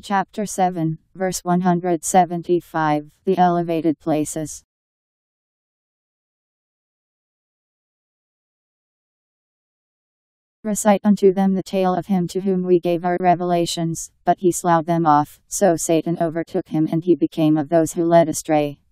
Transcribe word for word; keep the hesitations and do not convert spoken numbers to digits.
Chapter seven, verse one hundred seventy-five, The Elevated Places. Recite unto them the tale of him to whom we gave our revelations, but he sloughed them off, so Satan overtook him and he became of those who led astray.